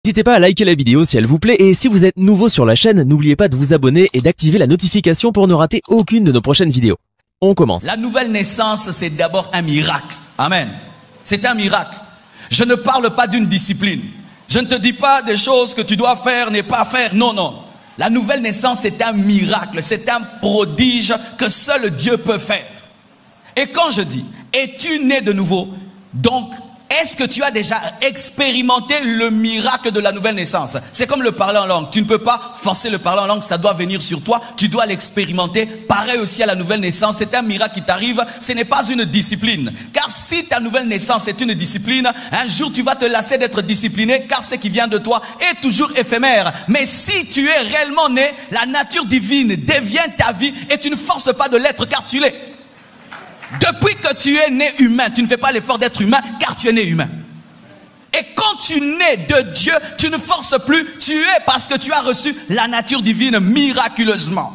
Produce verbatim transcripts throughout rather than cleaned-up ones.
N'hésitez pas à liker la vidéo si elle vous plaît et si vous êtes nouveau sur la chaîne, n'oubliez pas de vous abonner et d'activer la notification pour ne rater aucune de nos prochaines vidéos. On commence. La nouvelle naissance, c'est d'abord un miracle. Amen. C'est un miracle. Je ne parle pas d'une discipline. Je ne te dis pas des choses que tu dois faire, ne pas faire. Non, non. La nouvelle naissance, c'est un miracle. C'est un prodige que seul Dieu peut faire. Et quand je dis, es-tu né de nouveau? Donc, est-ce que tu as déjà expérimenté le miracle de la nouvelle naissance? C'est comme le parler en langue. Tu ne peux pas forcer le parler en langue, ça doit venir sur toi. Tu dois l'expérimenter. Pareil aussi à la nouvelle naissance. C'est un miracle qui t'arrive. Ce n'est pas une discipline. Car si ta nouvelle naissance est une discipline, un jour tu vas te lasser d'être discipliné, car ce qui vient de toi est toujours éphémère. Mais si tu es réellement né, la nature divine devient ta vie et tu ne forces pas de l'être, car tu l'es. Depuis que tu es né humain, tu ne fais pas l'effort d'être humain, car tu es né humain. Et quand tu nais de Dieu, tu ne forces plus, tu es parce que tu as reçu la nature divine miraculeusement.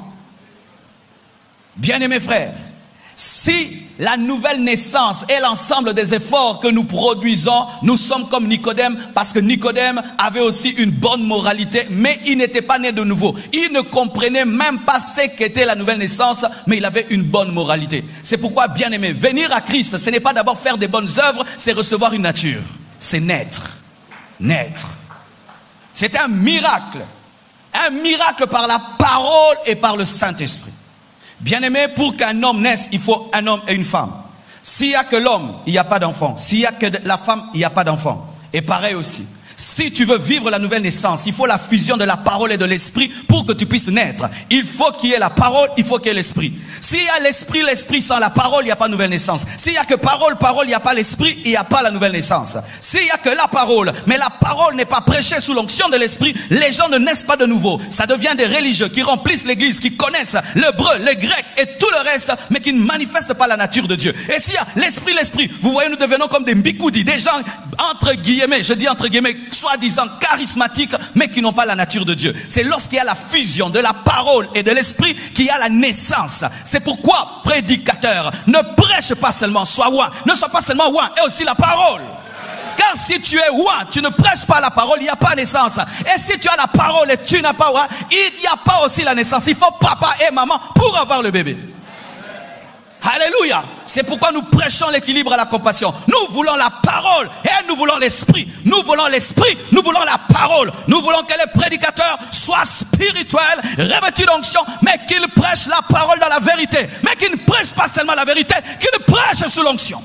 Bien-aimés frères, si la nouvelle naissance est l'ensemble des efforts que nous produisons, nous sommes comme Nicodème, parce que Nicodème avait aussi une bonne moralité, mais il n'était pas né de nouveau. Il ne comprenait même pas ce qu'était la nouvelle naissance, mais il avait une bonne moralité. C'est pourquoi, bien aimé, venir à Christ, ce n'est pas d'abord faire des bonnes œuvres, c'est recevoir une nature. C'est naître. Naître. C'est un miracle. Un miracle par la parole et par le Saint-Esprit. Bien-aimé, pour qu'un homme naisse, il faut un homme et une femme. S'il n'y a que l'homme, il n'y a pas d'enfant. S'il n'y a que la femme, il n'y a pas d'enfant. Et pareil aussi. Si tu veux vivre la nouvelle naissance, il faut la fusion de la parole et de l'esprit pour que tu puisses naître. Il faut qu'il y ait la parole, il faut qu'il y ait l'esprit. S'il y a l'esprit, l'esprit sans la parole, il n'y a pas de nouvelle naissance. S'il n'y a que parole, parole, il n'y a pas l'esprit, il n'y a pas la nouvelle naissance. S'il n'y a que la parole, mais la parole n'est pas prêchée sous l'onction de l'esprit, les gens ne naissent pas de nouveau. Ça devient des religieux qui remplissent l'église, qui connaissent l'hébreu, le grec et tout le reste, mais qui ne manifestent pas la nature de Dieu. Et s'il y a l'esprit, l'esprit, vous voyez, nous devenons comme des mbikoudi, des gens, entre guillemets, je dis entre guillemets, soi-disant charismatiques, mais qui n'ont pas la nature de Dieu. C'est lorsqu'il y a la fusion de la parole et de l'esprit qu'il y a la naissance. C'est pourquoi, prédicateur, ne prêche pas seulement, sois ouin. Ne sois pas seulement ouin, et aussi la parole. Car si tu es ouin, tu ne prêches pas la parole, il n'y a pas naissance. Et si tu as la parole et tu n'as pas ouin, il n'y a pas aussi la naissance. Il faut papa et maman pour avoir le bébé. Alléluia. C'est pourquoi nous prêchons l'équilibre à la compassion. Nous voulons la parole et nous voulons l'esprit. Nous voulons l'esprit, nous voulons la parole. Nous voulons que les prédicateurs soient spirituels, revêtus d'onction, mais qu'ils prêchent la parole dans la vérité. Mais qu'ils ne prêchent pas seulement la vérité, qu'ils prêchent sous l'onction.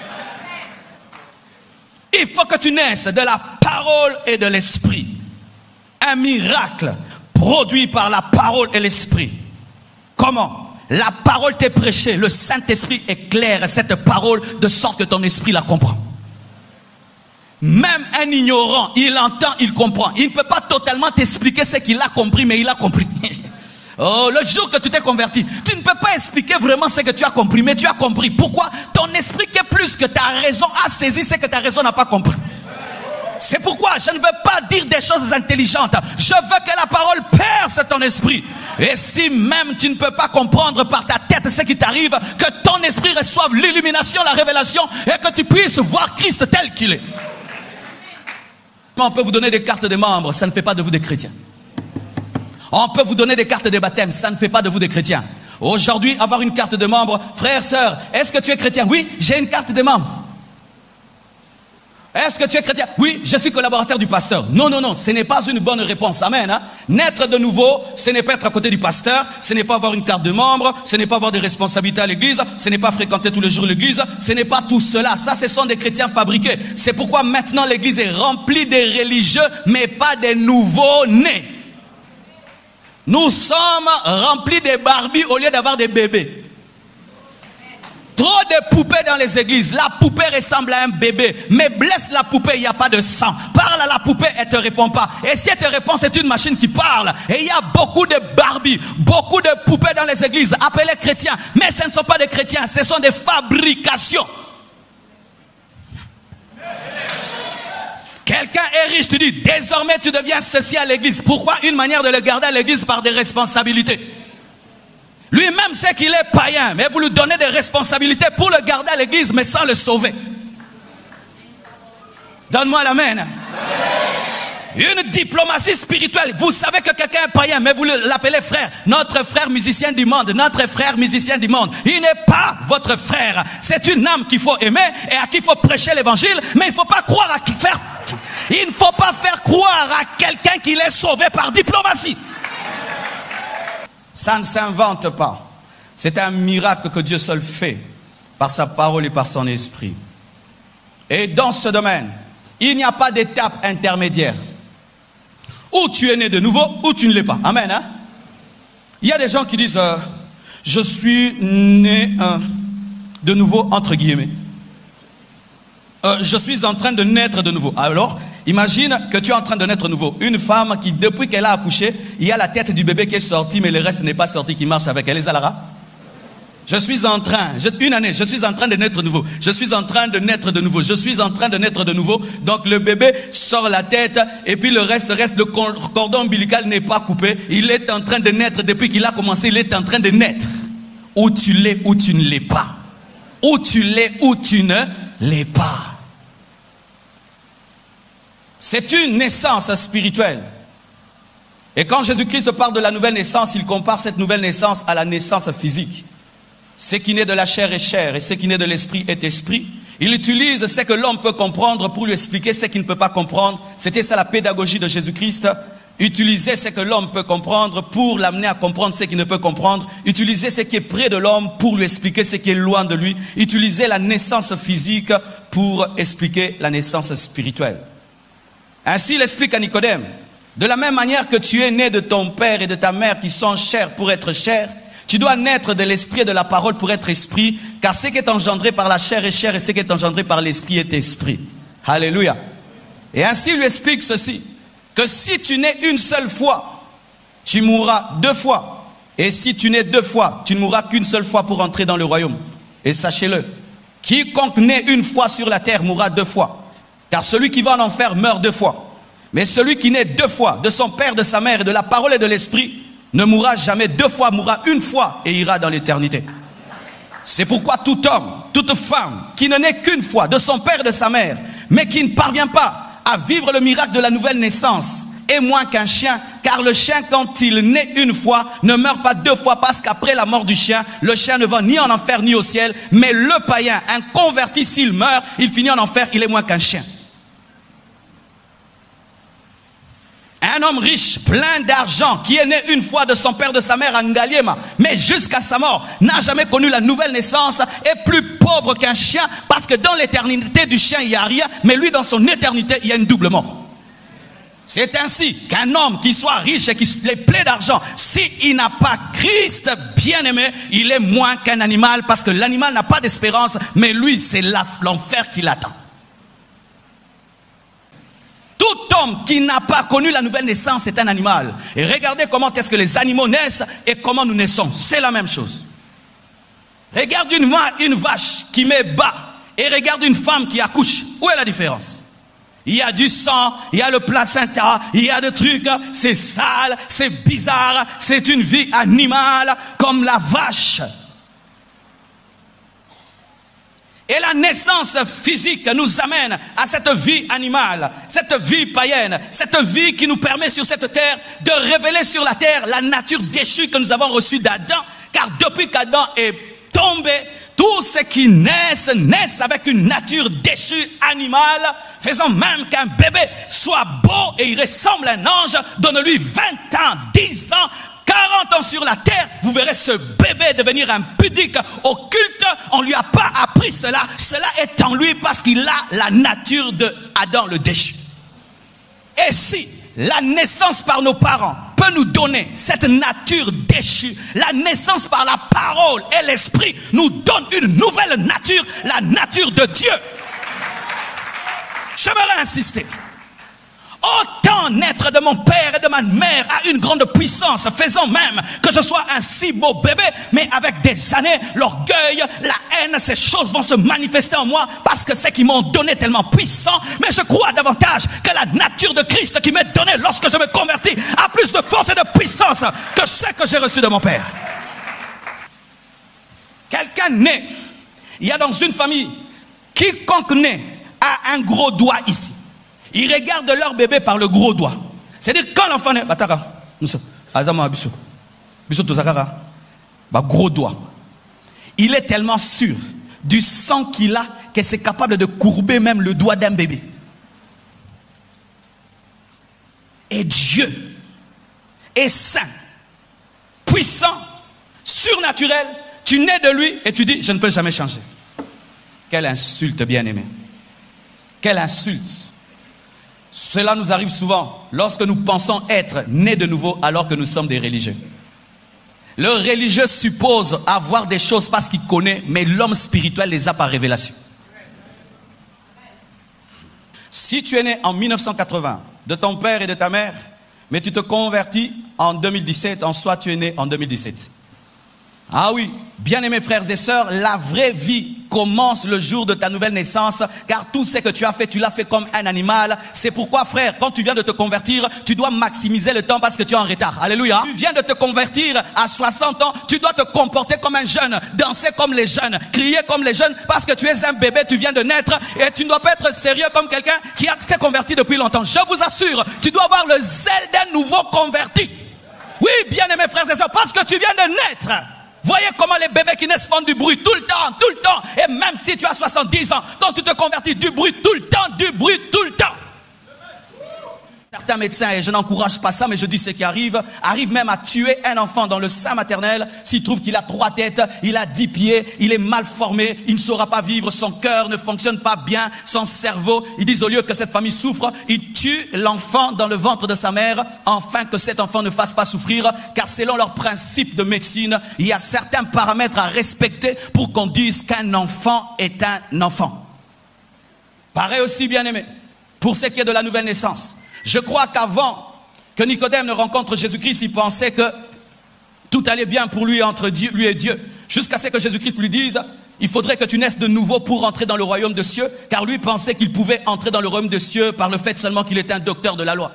Il faut que tu naisses de la parole et de l'esprit. Un miracle produit par la parole et l'esprit. Comment? La parole t'est prêchée, le Saint-Esprit éclaire cette parole de sorte que ton esprit la comprend. Même un ignorant, il entend, il comprend. Il ne peut pas totalement t'expliquer ce qu'il a compris, mais il a compris. Oh, le jour que tu t'es converti, tu ne peux pas expliquer vraiment ce que tu as compris, mais tu as compris. Pourquoi? Ton esprit qui est plus que ta raison a saisi ce que ta raison n'a pas compris. C'est pourquoi je ne veux pas dire des choses intelligentes. Je veux que la parole perce ton esprit. Et si même tu ne peux pas comprendre par ta tête ce qui t'arrive, que ton esprit reçoive l'illumination, la révélation, et que tu puisses voir Christ tel qu'il est. On peut vous donner des cartes de membres, ça ne fait pas de vous des chrétiens. On peut vous donner des cartes de baptême, ça ne fait pas de vous des chrétiens. Aujourd'hui, avoir une carte de membre, frère, sœur, est-ce que tu es chrétien? Oui, j'ai une carte de membre. Est-ce que tu es chrétien? Oui, je suis collaborateur du pasteur. Non, non, non, ce n'est pas une bonne réponse. Amen. Hein? Naître de nouveau, ce n'est pas être à côté du pasteur, ce n'est pas avoir une carte de membre, ce n'est pas avoir des responsabilités à l'église, ce n'est pas fréquenter tous les jours l'église, ce n'est pas tout cela. Ça, ce sont des chrétiens fabriqués. C'est pourquoi maintenant l'église est remplie de religieux, mais pas des nouveaux-nés. Nous sommes remplis de Barbies au lieu d'avoir des bébés. Trop de poupées dans les églises. La poupée ressemble à un bébé. Mais blesse la poupée, il n'y a pas de sang. Parle à la poupée, elle ne te répond pas. Et si elle te répond, c'est une machine qui parle. Et il y a beaucoup de Barbies, beaucoup de poupées dans les églises, appelées chrétiens. Mais ce ne sont pas des chrétiens, ce sont des fabrications. Quelqu'un est riche, tu dis, désormais tu deviens ceci à l'église. Pourquoi? Une manière de le garder à l'église par des responsabilités. Lui-même sait qu'il est païen, mais vous lui donnez des responsabilités pour le garder à l'église, mais sans le sauver. Donne-moi l'amen. Une diplomatie spirituelle. Vous savez que quelqu'un est païen, mais vous l'appelez frère. Notre frère musicien du monde, notre frère musicien du monde. Il n'est pas votre frère. C'est une âme qu'il faut aimer et à qui il faut prêcher l'évangile, mais il ne faut pas croire à qui faire. Il ne faut pas faire croire à quelqu'un qu'il est sauvé par diplomatie. Ça ne s'invente pas. C'est un miracle que Dieu seul fait par sa parole et par son esprit. Et dans ce domaine, il n'y a pas d'étape intermédiaire. Ou tu es né de nouveau, ou tu ne l'es pas. Amen. Hein? Il y a des gens qui disent euh, je suis né euh, de nouveau, entre guillemets. Euh, je suis en train de naître de nouveau. Alors, imagine que tu es en train de naître de nouveau. Une femme qui, depuis qu'elle a accouché, il y a la tête du bébé qui est sortie, mais le reste n'est pas sorti, qui marche avec elle. Les Alara. Je suis en train, je, une année, je suis en train de naître de nouveau. Je suis en train de naître de nouveau. Je suis en train de naître de nouveau. Donc le bébé sort la tête et puis le reste, reste le cordon ombilical n'est pas coupé. Il est en train de naître depuis qu'il a commencé. Il est en train de naître. Ou tu l'es ou tu ne l'es pas. Ou tu l'es ou tu ne l'es pas. C'est une naissance spirituelle. Et quand Jésus-Christ parle de la nouvelle naissance, il compare cette nouvelle naissance à la naissance physique. Ce qui naît de la chair est chair et ce qui naît de l'esprit est esprit. Il utilise ce que l'homme peut comprendre pour lui expliquer ce qu'il ne peut pas comprendre. C'était ça la pédagogie de Jésus-Christ. Utiliser ce que l'homme peut comprendre pour l'amener à comprendre ce qu'il ne peut comprendre. Utiliser ce qui est près de l'homme pour lui expliquer ce qui est loin de lui. Utiliser la naissance physique pour expliquer la naissance spirituelle. Ainsi, il explique à Nicodème, de la même manière que tu es né de ton père et de ta mère qui sont chairs pour être chair, tu dois naître de l'esprit et de la parole pour être esprit, car ce qui est engendré par la chair est chair et ce qui est engendré par l'esprit est esprit. Alléluia. Et ainsi il lui explique ceci, que si tu nais une seule fois, tu mourras deux fois. Et si tu nais deux fois, tu ne mourras qu'une seule fois pour entrer dans le royaume. Et sachez-le, quiconque naît une fois sur la terre mourra deux fois. Car celui qui va en enfer meurt deux fois. Mais celui qui naît deux fois, de son père, de sa mère, et de la parole et de l'esprit, ne mourra jamais deux fois, mourra une fois et ira dans l'éternité. C'est pourquoi tout homme, toute femme qui ne naît qu'une fois de son père et de sa mère, mais qui ne parvient pas à vivre le miracle de la nouvelle naissance, est moins qu'un chien, car le chien, quand il naît une fois, ne meurt pas deux fois, parce qu'après la mort du chien, le chien ne va ni en enfer ni au ciel, mais le païen, un converti, s'il meurt, il finit en enfer, il est moins qu'un chien. Un homme riche, plein d'argent, qui est né une fois de son père, de sa mère à Ngaliema, mais jusqu'à sa mort, n'a jamais connu la nouvelle naissance, est plus pauvre qu'un chien, parce que dans l'éternité du chien, il n'y a rien, mais lui, dans son éternité, il y a une double mort. C'est ainsi qu'un homme qui soit riche et qui est plein d'argent, s'il n'a pas Christ bien-aimé, il est moins qu'un animal, parce que l'animal n'a pas d'espérance, mais lui, c'est l'enfer qui l'attend. Tout homme qui n'a pas connu la nouvelle naissance est un animal. Et regardez comment est-ce que les animaux naissent et comment nous naissons. C'est la même chose. Regarde une, une vache qui met bas et regarde une femme qui accouche. Où est la différence? Il y a du sang, il y a le placenta, il y a des trucs, c'est sale, c'est bizarre, c'est une vie animale comme la vache. Et la naissance physique nous amène à cette vie animale, cette vie païenne, cette vie qui nous permet sur cette terre de révéler sur la terre la nature déchue que nous avons reçue d'Adam. Car depuis qu'Adam est tombé, tous ceux qui naissent, naissent avec une nature déchue animale, faisant même qu'un bébé soit beau et il ressemble à un ange, donne-lui vingt ans, dix ans, quarante ans sur la terre, vous verrez ce bébé devenir un pudique occulte. On ne lui a pas appris cela. Cela est en lui parce qu'il a la nature de Adam le déchu. Et si la naissance par nos parents peut nous donner cette nature déchue, la naissance par la parole et l'esprit nous donne une nouvelle nature, la nature de Dieu. J'aimerais insister. Autant naître de mon père et de ma mère a une grande puissance, faisant même que je sois un si beau bébé, mais avec des années, l'orgueil, la haine, ces choses vont se manifester en moi parce que c'est qu'ils m'ont donné tellement puissant, mais je crois davantage que la nature de Christ qui m'est donnée lorsque je me convertis a plus de force et de puissance que ce que j'ai reçu de mon père. Quelqu'un né, il y a dans une famille, quiconque né a un gros doigt ici. Ils regardent leur bébé par le gros doigt. C'est-à-dire quand l'enfant naît, bataka, azama biso, biso tozakara, bah gros doigt. Il est tellement sûr du sang qu'il a que c'est capable de courber même le doigt d'un bébé. Et Dieu est saint, puissant, surnaturel. Tu nais de lui et tu dis, je ne peux jamais changer. Quelle insulte, bien-aimé. Quelle insulte. Cela nous arrive souvent lorsque nous pensons être nés de nouveau alors que nous sommes des religieux. Le religieux suppose avoir des choses parce qu'il connaît, mais l'homme spirituel les a par révélation. Si tu es né en mille neuf cent quatre-vingts, de ton père et de ta mère, mais tu te convertis en deux mille dix-sept, en soi tu es né en deux mille dix-sept. Ah oui, bien-aimés frères et sœurs, la vraie vie commence le jour de ta nouvelle naissance, car tout ce que tu as fait, tu l'as fait comme un animal. C'est pourquoi, frère, quand tu viens de te convertir, tu dois maximiser le temps parce que tu es en retard. Alléluia. Tu viens de te convertir à soixante ans, tu dois te comporter comme un jeune, danser comme les jeunes, crier comme les jeunes, parce que tu es un bébé, tu viens de naître, et tu ne dois pas être sérieux comme quelqu'un qui a s'est converti depuis longtemps. Je vous assure, tu dois avoir le zèle d'un nouveau converti. Oui, bien-aimés frères et sœurs, parce que tu viens de naître. Voyez comment les bébés qui naissent font du bruit tout le temps, tout le temps. Et même si tu as soixante-dix ans, quand tu te convertis, du bruit tout le temps, du bruit tout le temps. Certains médecins, et je n'encourage pas ça, mais je dis ce qui arrive, arrivent même à tuer un enfant dans le sein maternel s'il trouve qu'il a trois têtes, il a dix pieds, il est mal formé, il ne saura pas vivre, son cœur ne fonctionne pas bien, son cerveau. Ils disent au lieu que cette famille souffre, ils tuent l'enfant dans le ventre de sa mère, afin que cet enfant ne fasse pas souffrir, car selon leurs principes de médecine, il y a certains paramètres à respecter pour qu'on dise qu'un enfant est un enfant. Pareil aussi, bien aimé, pour ce qui est de la nouvelle naissance. Je crois qu'avant que Nicodème ne rencontre Jésus-Christ, il pensait que tout allait bien pour lui entre Dieu, lui et Dieu. Jusqu'à ce que Jésus-Christ lui dise, il faudrait que tu naisses de nouveau pour entrer dans le royaume des cieux. Car lui pensait qu'il pouvait entrer dans le royaume des cieux par le fait seulement qu'il était un docteur de la loi.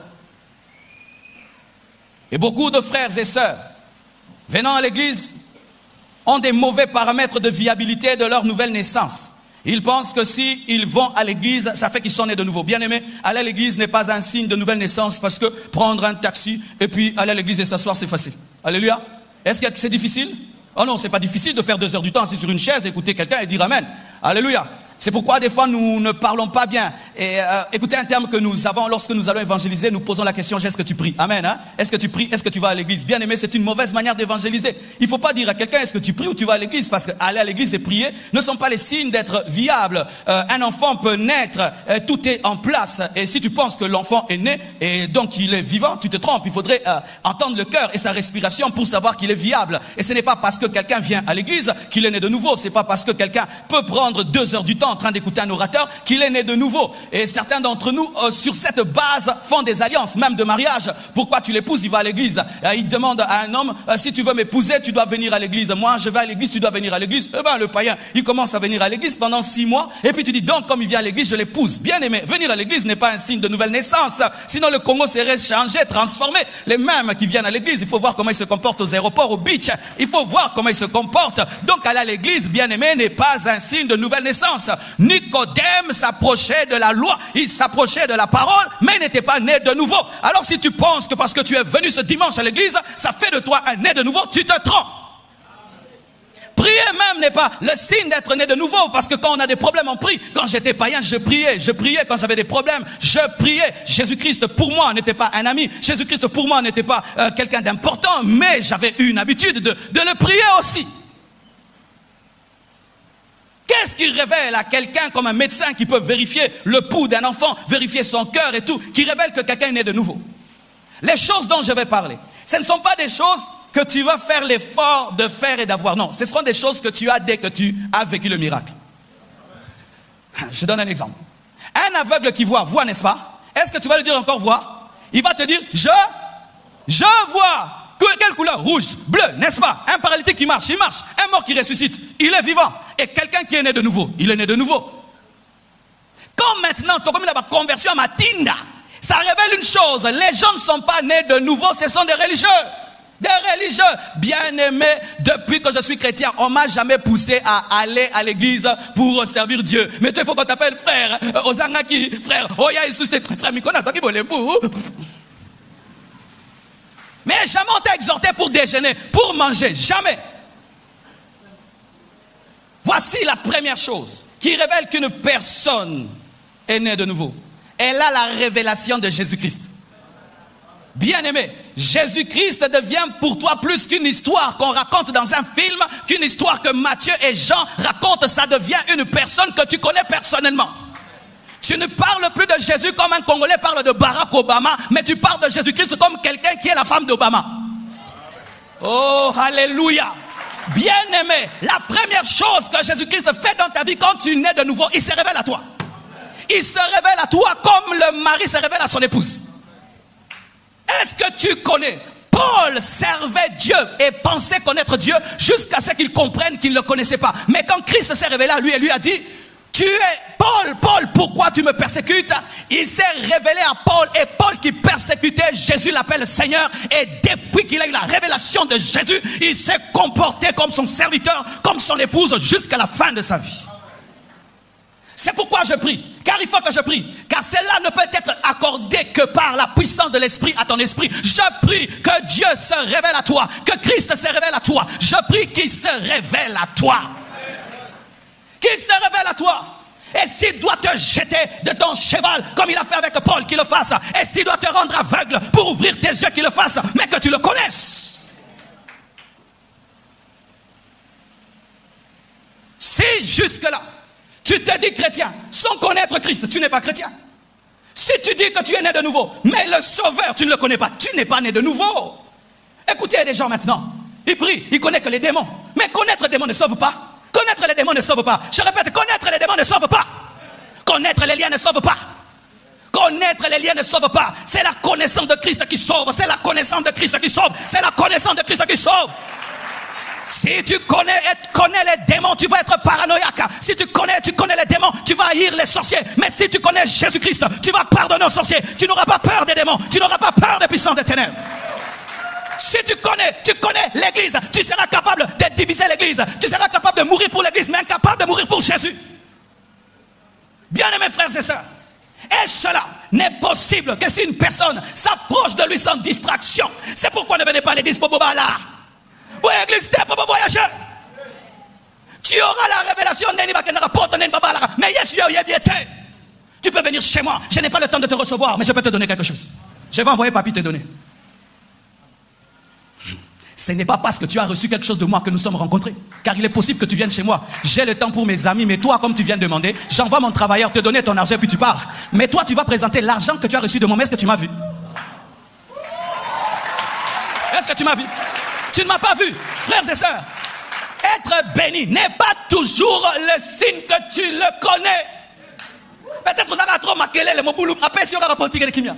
Et beaucoup de frères et sœurs, venant à l'église, ont des mauvais paramètres de viabilité de leur nouvelle naissance. Ils pensent que si ils vont à l'église, ça fait qu'ils sont nés de nouveau. Bien aimé, aller à l'église n'est pas un signe de nouvelle naissance, parce que prendre un taxi et puis aller à l'église et s'asseoir, c'est facile. Alléluia. Est-ce que c'est difficile? Oh non, c'est pas difficile de faire deux heures du temps assis sur une chaise, écouter quelqu'un et dire amen. Alléluia. C'est pourquoi des fois nous ne parlons pas bien. Et euh, écoutez un terme que nous avons lorsque nous allons évangéliser, nous posons la question, est-ce que tu pries? Amen. Hein? Est-ce que tu pries? Est-ce que tu vas à l'église? Bien aimé, c'est une mauvaise manière d'évangéliser. Il ne faut pas dire à quelqu'un, est-ce que tu pries ou tu vas à l'église? Parce qu'aller à l'église et prier ne sont pas les signes d'être viables. Euh, un enfant peut naître, euh, tout est en place. Et si tu penses que l'enfant est né et donc il est vivant, tu te trompes. Il faudrait euh, entendre le cœur et sa respiration pour savoir qu'il est viable. Et ce n'est pas parce que quelqu'un vient à l'église qu'il est né de nouveau. C'est pas parce que quelqu'un peut prendre deux heures du temps en train d'écouter un orateur qu'il est né de nouveau. Et certains d'entre nous, euh, sur cette base, font des alliances, même de mariage. Pourquoi tu l'épouses? Il va à l'église. Euh, il demande à un homme, euh, si tu veux m'épouser, tu dois venir à l'église. Moi, je vais à l'église, tu dois venir à l'église. Eh ben, le païen, il commence à venir à l'église pendant six mois. Et puis tu dis, donc, comme il vient à l'église, je l'épouse. Bien aimé, venir à l'église n'est pas un signe de nouvelle naissance. Sinon, le Congo serait changé, transformé. Les mêmes qui viennent à l'église, il faut voir comment ils se comportent aux aéroports, au beach. Il faut voir comment ils se comportent. Donc, aller à l'église, bien aimé, n'est pas un signe de nouvelle naissance. Nicodème s'approchait de la loi, il s'approchait de la parole, mais il n'était pas né de nouveau. Alors si tu penses que parce que tu es venu ce dimanche à l'église, ça fait de toi un né de nouveau, tu te trompes. Prier même n'est pas le signe d'être né de nouveau, parce que quand on a des problèmes, on prie. Quand j'étais païen, je priais, je priais quand j'avais des problèmes, je priais. Jésus-Christ pour moi n'était pas un ami, Jésus-Christ pour moi n'était pas euh, quelqu'un d'important, mais j'avais une habitude de, de le prier aussi. Qu'est-ce qui révèle à quelqu'un comme un médecin qui peut vérifier le pouls d'un enfant, vérifier son cœur et tout, qui révèle que quelqu'un est né de nouveau? Les choses dont je vais parler, ce ne sont pas des choses que tu vas faire l'effort de faire et d'avoir. Non, ce seront des choses que tu as dès que tu as vécu le miracle. Je donne un exemple. Un aveugle qui voit, voit, n'est-ce pas? Est-ce que tu vas lui dire encore voit? Il va te dire, je, je vois. Quelle couleur? Rouge, bleu, n'est-ce pas? Un paralytique qui marche, il marche. Un mort qui ressuscite, il est vivant. Et quelqu'un qui est né de nouveau, il est né de nouveau. Quand maintenant, tu as commis la conversion à Matinda, ça révèle une chose. Les gens ne sont pas nés de nouveau, ce sont des religieux. Des religieux. Bien-aimés, depuis que je suis chrétien, on m'a jamais poussé à aller à l'église pour servir Dieu. Mais toi, il faut qu'on t'appelle frère. Ozangaki, frère. Oya, Isus, frère Mikona, Saki Bolebou. Mais jamais on t'a exhorté pour déjeuner, pour manger. Jamais. Voici la première chose qui révèle qu'une personne est née de nouveau. Elle a la révélation de Jésus-Christ. Bien-aimé, Jésus-Christ devient pour toi plus qu'une histoire qu'on raconte dans un film, qu'une histoire que Matthieu et Jean racontent. Ça devient une personne que tu connais personnellement. Tu ne parles plus de Jésus comme un Congolais parle de Barack Obama, mais tu parles de Jésus-Christ comme quelqu'un qui est la femme d'Obama. Oh, alléluia. Bien-aimé, la première chose que Jésus-Christ fait dans ta vie quand tu nais de nouveau, il se révèle à toi. Il se révèle à toi comme le mari se révèle à son épouse. Est-ce que tu connais? Paul servait Dieu et pensait connaître Dieu jusqu'à ce qu'il comprenne qu'il ne le connaissait pas. Mais quand Christ s'est révélé à lui et lui a dit, tu es Paul, Paul, pourquoi tu me persécutes? Il s'est révélé à Paul et Paul qui persécutait, Jésus l'appelle Seigneur. Et depuis qu'il a eu la révélation de Jésus, il s'est comporté comme son serviteur, comme son épouse jusqu'à la fin de sa vie. C'est pourquoi je prie, car il faut que je prie, car cela ne peut être accordé que par la puissance de l'Esprit à ton esprit. Je prie que Dieu se révèle à toi, que Christ se révèle à toi. Je prie qu'il se révèle à toi. Qu'il se révèle à toi. Et s'il doit te jeter de ton cheval, comme il a fait avec Paul, qu'il le fasse. Et s'il doit te rendre aveugle pour ouvrir tes yeux, qu'il le fasse, mais que tu le connaisses. Si jusque-là, tu te dis chrétien, sans connaître Christ, tu n'es pas chrétien. Si tu dis que tu es né de nouveau, mais le Sauveur, tu ne le connais pas, tu n'es pas né de nouveau. Écoutez les gens maintenant, ils prient, ils connaissent les démons. Mais connaître les démons ne sauve pas. Connaître les démons ne sauve pas. Je répète, connaître les démons ne sauve pas. Connaître les liens ne sauve pas. Connaître les liens ne sauve pas. C'est la connaissance de Christ qui sauve. C'est la connaissance de Christ qui sauve. C'est la connaissance de Christ qui sauve. Si tu connais, connais les démons, tu vas être paranoïaque. Si tu connais, tu connais les démons, tu vas haïr les sorciers. Mais si tu connais Jésus-Christ, tu vas pardonner aux sorciers. Tu n'auras pas peur des démons. Tu n'auras pas peur des puissances des ténèbres. Si tu connais, tu connais l'église, tu seras capable de diviser l'église. Tu seras capable de mourir pour l'église, mais incapable de mourir pour Jésus. Bien-aimés frères et sœurs, et cela n'est possible que si une personne s'approche de lui sans distraction. C'est pourquoi ne venez pas à l'église pour boba là. Oui, l'église, c'est pour voyager. Tu auras la révélation, mais yes, tu peux venir chez moi. Je n'ai pas le temps de te recevoir, mais je peux te donner quelque chose. Je vais envoyer papy te donner. Ce n'est pas parce que tu as reçu quelque chose de moi que nous sommes rencontrés. Car il est possible que tu viennes chez moi. J'ai le temps pour mes amis, mais toi, comme tu viens de demander, j'envoie mon travailleur te donner ton argent puis tu pars. Mais toi, tu vas présenter l'argent que tu as reçu de moi. Est-ce que tu m'as vu? Est-ce que tu m'as vu? Tu ne m'as pas vu, frères et sœurs. Être béni n'est pas toujours le signe que tu le connais. Peut-être que ça va trop maquiller le mot boulou. Après, si on va rapporter le kimia.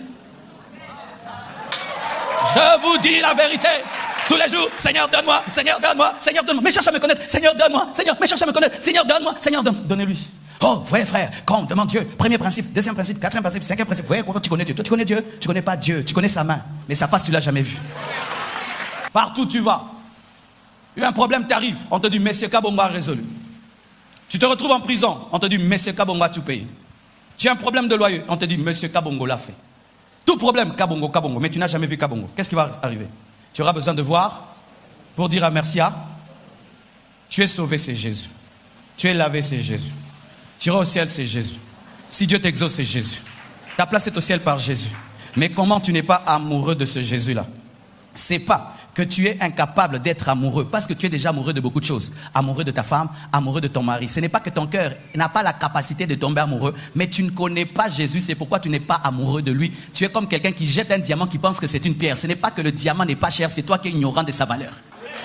Je vous dis la vérité. Tous les jours, Seigneur, donne-moi, Seigneur, donne-moi, Seigneur, donne-moi. Mais cherche à me connaître, Seigneur, donne-moi, Seigneur, mais cherche à me connaître, Seigneur, donne-moi, Seigneur, donne-moi. Donnez-lui. Oh, voyez frère, quand on demande Dieu, premier principe, deuxième principe, quatrième principe, cinquième principe, voyez quoi, tu connais Dieu. Toi, tu connais Dieu, tu connais pas Dieu, tu connais sa main, mais sa face, tu l'as jamais vue. Partout où tu vas, il y a un problème, t'arrive, on te dit, Monsieur Kabongo a résolu. Tu te retrouves en prison, on te dit, Monsieur Kabongo a tout payé. Tu as un problème de loyer, on te dit, Monsieur Kabongo l'a fait. Tout problème, Kabongo, Kabongo, mais tu n'as jamais vu Kabongo. Qu'est-ce qui va arriver? Tu auras besoin de voir pour dire à merci à. Tu es sauvé, c'est Jésus. Tu es lavé, c'est Jésus. Tu iras au ciel, c'est Jésus. Si Dieu t'exauce, c'est Jésus. Ta place est au ciel par Jésus. Mais comment tu n'es pas amoureux de ce Jésus-là? C'est pas que tu es incapable d'être amoureux, parce que tu es déjà amoureux de beaucoup de choses. Amoureux de ta femme, amoureux de ton mari. Ce n'est pas que ton cœur n'a pas la capacité de tomber amoureux, mais tu ne connais pas Jésus, c'est pourquoi tu n'es pas amoureux de lui. Tu es comme quelqu'un qui jette un diamant qui pense que c'est une pierre. Ce n'est pas que le diamant n'est pas cher, c'est toi qui es ignorant de sa valeur.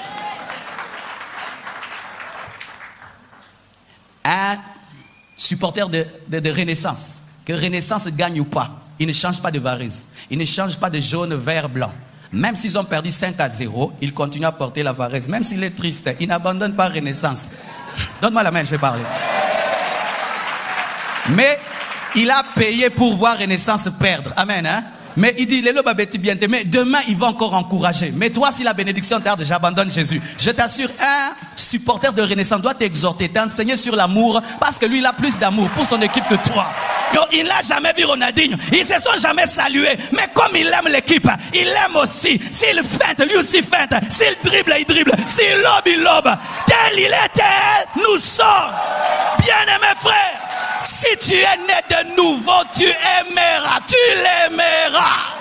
Un supporter de, de, de Renaissance, que Renaissance gagne ou pas, il ne change pas de varese, il ne change pas de jaune, vert, blanc. Même s'ils ont perdu cinq à zéro, il continue à porter la varese. Même s'il est triste, il n'abandonne pas Renaissance. Donne-moi la main, je vais parler. Mais il a payé pour voir Renaissance perdre. Amen. Hein? Mais il dit, Lélo Babeti bien, mais demain il va encore encourager. Mais toi, si la bénédiction tarde, j'abandonne Jésus. Je t'assure, un supporter de Renaissance doit t'exhorter, t'enseigner sur l'amour, parce que lui, il a plus d'amour pour son équipe que toi. Donc, il n'a jamais vu Ronaldinho. Ils se sont jamais salués. Mais comme il aime l'équipe, il aime aussi. S'il feinte, lui aussi feinte. S'il dribble, il dribble. S'il lobe, il lobe. Tel il est, tel nous sommes. Bien-aimés frères, si tu es né de nouveau, tu aimeras, tu l'aimeras.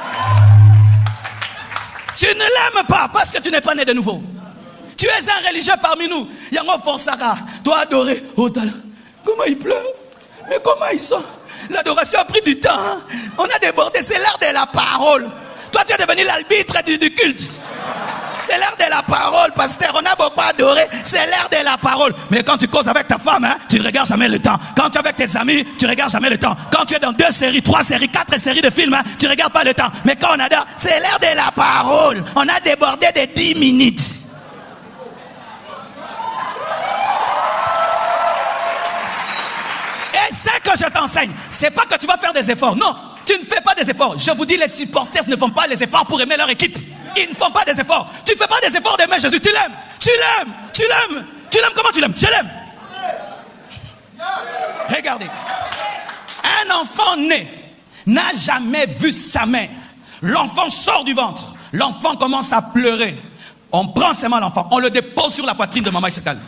Tu ne l'aimes pas parce que tu n'es pas né de nouveau. Tu es un religieux parmi nous. Yango Forsara, toi adoré. Oh, comment il pleure? Mais comment ils sont? L'adoration a pris du temps. Hein? On a débordé, c'est l'heure de la parole. Toi, tu es devenu l'arbitre du, du culte. C'est l'heure de la parole, pasteur. On a beaucoup adoré. C'est l'heure de la parole. Mais quand tu causes avec ta femme, hein, tu ne regardes jamais le temps. Quand tu es avec tes amis, tu ne regardes jamais le temps. Quand tu es dans deux séries, trois séries, quatre séries de films, hein, tu ne regardes pas le temps. Mais quand on adore, c'est l'heure de la parole. On a débordé de dix minutes. Et c'est que je t'enseigne. C'est pas que tu vas faire des efforts. Non, tu ne fais pas des efforts. Je vous dis, les supporters ne font pas les efforts pour aimer leur équipe. Ils ne font pas des efforts. Tu ne fais pas des efforts d'aimer Jésus. Tu l'aimes. Tu l'aimes. Tu l'aimes. Tu l'aimes comment tu l'aimes? Je l'aime. Regardez. Un enfant né n'a jamais vu sa mère. L'enfant sort du ventre. L'enfant commence à pleurer. On prend ses mains l'enfant. On le dépose sur la poitrine de maman, il se calme.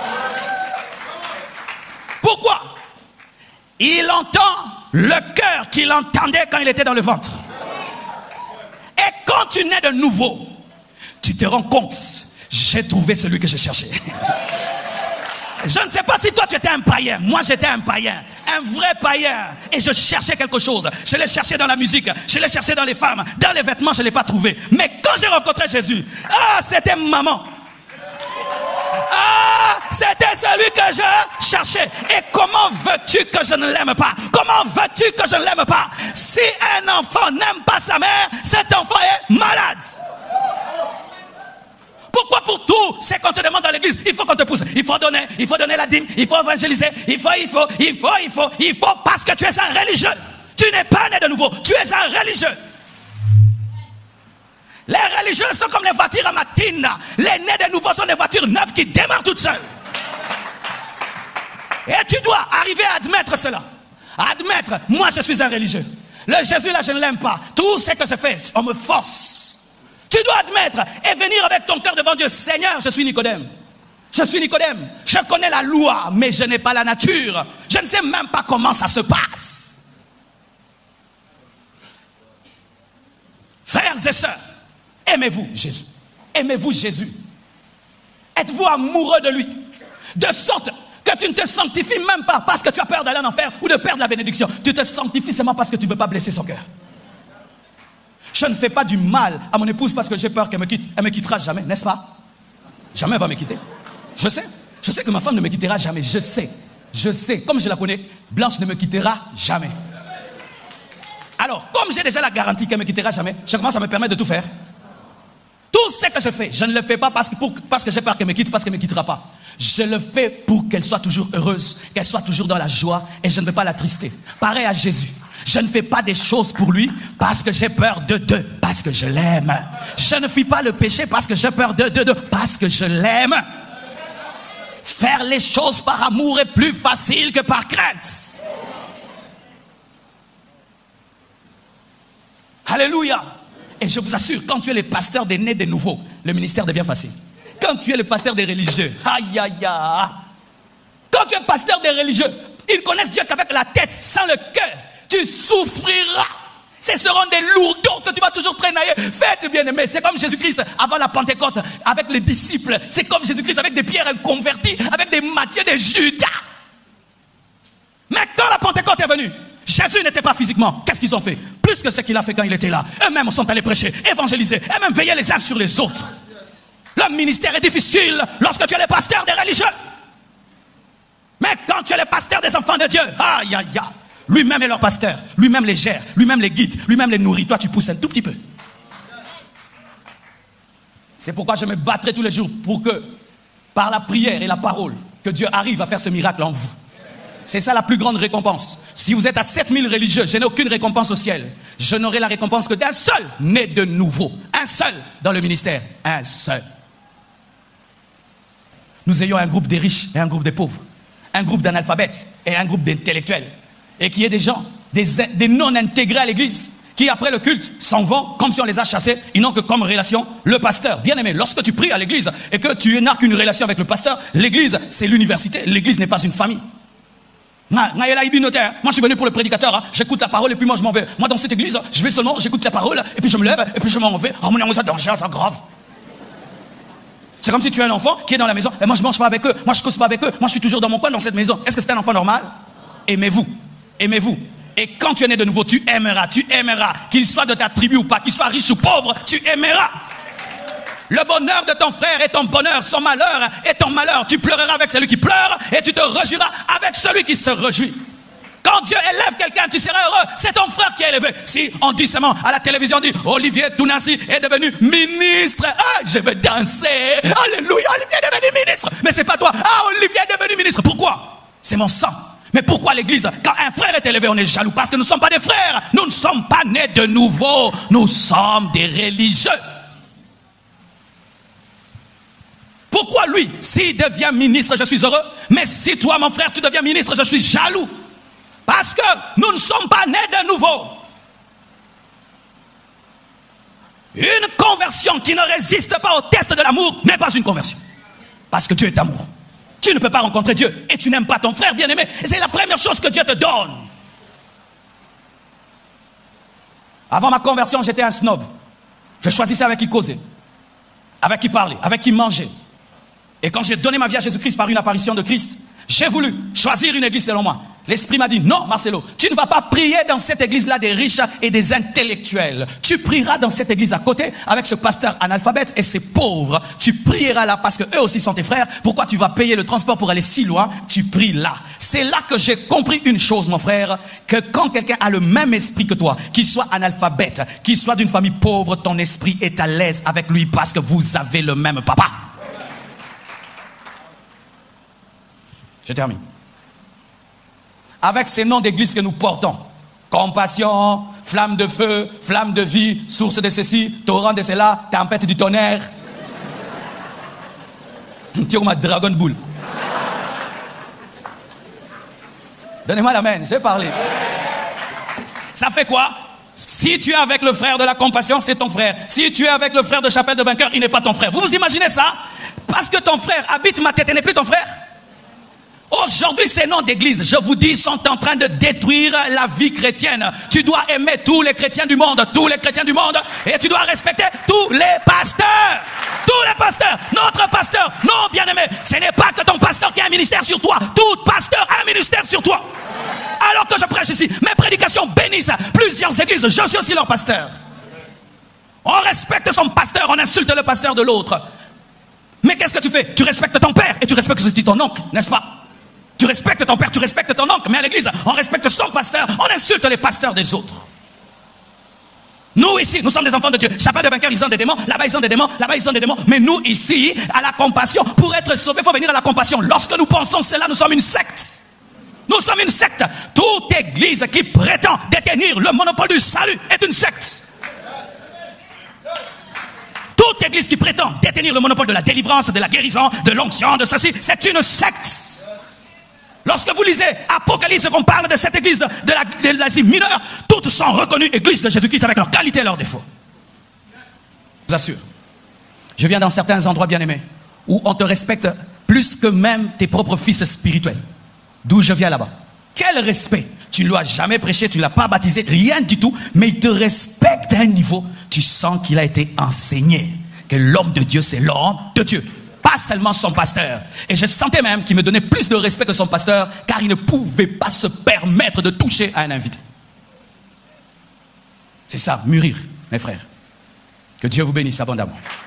Pourquoi? Il entend le cœur qu'il entendait quand il était dans le ventre. Et quand tu nais de nouveau, tu te rends compte, j'ai trouvé celui que je cherchais. Je ne sais pas si toi tu étais un païen. Moi j'étais un païen, un vrai païen. Et je cherchais quelque chose. Je l'ai cherché dans la musique, je l'ai cherché dans les femmes, dans les vêtements, je ne l'ai pas trouvé. Mais quand j'ai rencontré Jésus, ah c'était maman. Ah, c'était celui que je cherchais. Et comment veux-tu que je ne l'aime pas? Comment veux-tu que je ne l'aime pas? Si un enfant n'aime pas sa mère, cet enfant est malade. Pourquoi pour tout, c'est qu'on te demande dans l'église, il faut qu'on te pousse, il faut donner, il faut donner la dîme, il faut évangéliser, il faut, il faut, il faut, il faut, il faut, parce que tu es un religieux. Tu n'es pas né de nouveau, tu es un religieux. Les religieux sont comme les voitures à matina. Les nés de nouveau sont des voitures neuves qui démarrent toutes seules. Et tu dois arriver à admettre cela. Admettre, moi je suis un religieux. Le Jésus là je ne l'aime pas. Tout ce que je fais, on me force. Tu dois admettre et venir avec ton cœur devant Dieu. Seigneur, je suis Nicodème. Je suis Nicodème. Je connais la loi, mais je n'ai pas la nature. Je ne sais même pas comment ça se passe. Frères et sœurs, aimez-vous Jésus. Aimez-vous Jésus. Êtes-vous amoureux de lui? De sorte que tu ne te sanctifies même pas parce que tu as peur d'aller en enfer ou de perdre la bénédiction. Tu te sanctifies seulement parce que tu ne veux pas blesser son cœur. Je ne fais pas du mal à mon épouse parce que j'ai peur qu'elle me quitte. Elle ne me quittera jamais, n'est-ce pas? Jamais elle va me quitter. Je sais. Je sais que ma femme ne me quittera jamais. Je sais. Je sais. Comme je la connais, Blanche ne me quittera jamais. Alors, comme j'ai déjà la garantie qu'elle ne me quittera jamais, je commence à me permettre de tout faire. Tout ce que je fais, je ne le fais pas parce que, pour, parce que j'ai peur qu'elle me quitte, parce qu'elle ne me quittera pas. Je le fais pour qu'elle soit toujours heureuse, qu'elle soit toujours dans la joie et je ne veux pas l'attrister. Pareil à Jésus. Je ne fais pas des choses pour lui parce que j'ai peur de deux, parce que je l'aime. Je ne fuis pas le péché parce que j'ai peur de deux, parce que je l'aime. Faire les choses par amour est plus facile que par crainte. Alléluia. Et je vous assure, quand tu es le pasteur des nés de nouveau, le ministère devient facile. Quand tu es le pasteur des religieux, aïe aïe aïe. Quand tu es pasteur des religieux, ils connaissent Dieu qu'avec la tête, sans le cœur, tu souffriras. Ce seront des lourdons que tu vas toujours traînailler. Faites bien aimé, c'est comme Jésus-Christ avant la Pentecôte, avec les disciples. C'est comme Jésus-Christ avec des pierres inconverties, avec des Matthieu, des Judas. Mais quand la Pentecôte est venue, Jésus n'était pas physiquement. Qu'est-ce qu'ils ont fait? Plus que ce qu'il a fait quand il était là. Eux-mêmes sont allés prêcher, évangéliser, et même veiller les uns sur les autres. Le ministère est difficile lorsque tu es le pasteur des religieux. Mais quand tu es le pasteur des enfants de Dieu, aïe aïe aïe, lui-même est leur pasteur, lui-même les gère, lui-même les guide, lui-même les nourrit. Toi tu pousses un tout petit peu. C'est pourquoi je me battrai tous les jours pour que, par la prière et la parole, que Dieu arrive à faire ce miracle en vous. C'est ça la plus grande récompense. Si vous êtes à sept mille religieux, je n'ai aucune récompense au ciel. Je n'aurai la récompense que d'un seul né de nouveau. Un seul dans le ministère. Un seul. Nous ayons un groupe des riches et un groupe des pauvres. Un groupe d'analphabètes et un groupe d'intellectuels. Et qu'il y ait des gens, des, des non-intégrés à l'église, qui après le culte s'en vont comme si on les a chassés. Ils n'ont que comme relation le pasteur. Bien aimé, lorsque tu pries à l'église et que tu n'as qu'une relation avec le pasteur, l'église c'est l'université. L'église n'est pas une famille. Moi je suis venu pour le prédicateur, hein. J'écoute la parole et puis moi je m'en vais. Moi dans cette église, je vais seulement, j'écoute la parole et puis je me lève et puis je m'en vais. Oh mon Dieu, ça danger, c'est grave. C'est comme si tu es un enfant qui est dans la maison et moi je mange pas avec eux, moi je cause pas avec eux, moi je suis toujours dans mon coin dans cette maison. Est-ce que c'est un enfant normal? Aimez-vous, aimez-vous. Et quand tu es né de nouveau, tu aimeras, tu aimeras, qu'il soit de ta tribu ou pas, qu'il soit riche ou pauvre, tu aimeras. Le bonheur de ton frère est ton bonheur, son malheur est ton malheur. Tu pleureras avec celui qui pleure et tu te réjouiras avec celui qui se réjouit. Quand Dieu élève quelqu'un, tu seras heureux. C'est ton frère qui est élevé. Si on dit seulement à la télévision, on dit Olivier Tounassi est devenu ministre. Ah, je vais danser. Alléluia, Olivier est devenu ministre. Mais c'est pas toi. Ah, Olivier est devenu ministre. Pourquoi? C'est mon sang. Mais pourquoi l'église, quand un frère est élevé, on est jaloux? Parce que nous ne sommes pas des frères. Nous ne sommes pas nés de nouveau. Nous sommes des religieux. Pourquoi lui, s'il devient ministre, je suis heureux? Mais si toi, mon frère, tu deviens ministre, je suis jaloux. Parce que nous ne sommes pas nés de nouveau. Une conversion qui ne résiste pas au test de l'amour n'est pas une conversion. Parce que Dieu est amour. Tu ne peux pas rencontrer Dieu et tu n'aimes pas ton frère bien-aimé. C'est la première chose que Dieu te donne. Avant ma conversion, j'étais un snob. Je choisissais avec qui causer, avec qui parler, avec qui manger. Et quand j'ai donné ma vie à Jésus-Christ par une apparition de Christ, j'ai voulu choisir une église selon moi. L'Esprit m'a dit, non Marcelo, tu ne vas pas prier dans cette église-là des riches et des intellectuels. Tu prieras dans cette église à côté avec ce pasteur analphabète et ces pauvres. Tu prieras là parce que eux aussi sont tes frères. Pourquoi tu vas payer le transport pour aller si loin? Tu pries là. C'est là que j'ai compris une chose, mon frère, que quand quelqu'un a le même esprit que toi, qu'il soit analphabète, qu'il soit d'une famille pauvre, ton esprit est à l'aise avec lui parce que vous avez le même papa. Je termine. Avec ces noms d'église que nous portons, compassion, flamme de feu, flamme de vie, source de ceci, torrent de cela, tempête du tonnerre. Tiens, ma Dragon Ball. Donnez-moi l'amen, j'ai parlé. Ça fait quoi? Si tu es avec le frère de la compassion, c'est ton frère. Si tu es avec le frère de chapelle de vainqueur, il n'est pas ton frère. Vous vous imaginez ça? Parce que ton frère habite ma tête et n'est plus ton frère. Aujourd'hui, ces noms d'église, je vous dis, sont en train de détruire la vie chrétienne. Tu dois aimer tous les chrétiens du monde, tous les chrétiens du monde, et tu dois respecter tous les pasteurs. Tous les pasteurs. Notre pasteur, non, bien-aimé, ce n'est pas que ton pasteur qui a un ministère sur toi. Tout pasteur a un ministère sur toi. Alors que je prêche ici, mes prédications bénissent plusieurs églises. Je suis aussi leur pasteur. On respecte son pasteur, on insulte le pasteur de l'autre. Mais qu'est-ce que tu fais? Tu respectes ton père et tu respectes ce que dit ton oncle, n'est-ce pas? Tu respectes ton père, tu respectes ton oncle, mais à l'église, on respecte son pasteur, on insulte les pasteurs des autres. Nous ici, nous sommes des enfants de Dieu. Chapelle de vainqueurs, ils ont des démons, là-bas ils ont des démons, là-bas ils ont des démons. Mais nous ici, à la compassion, pour être sauvés, il faut venir à la compassion. Lorsque nous pensons cela, nous sommes une secte. Nous sommes une secte. Toute église qui prétend détenir le monopole du salut est une secte. Toute église qui prétend détenir le monopole de la délivrance, de la guérison, de l'onction, de ceci, c'est une secte. Lorsque vous lisez Apocalypse, qu'on parle de cette église de, de, la, de l'Asie mineure, toutes sont reconnues églises de Jésus-Christ avec leurs qualités et leurs défauts. Je vous assure. Je viens dans certains endroits bien-aimés où on te respecte plus que même tes propres fils spirituels. D'où je viens là-bas. Quel respect! Tu ne lui as jamais prêché, tu ne l'as pas baptisé, rien du tout, mais il te respecte à un niveau. Tu sens qu'il a été enseigné que l'homme de Dieu, c'est l'homme de Dieu. Pas seulement son pasteur. Et je sentais même qu'il me donnait plus de respect que son pasteur, car il ne pouvait pas se permettre de toucher à un invité. C'est ça, mûrir, mes frères. Que Dieu vous bénisse abondamment.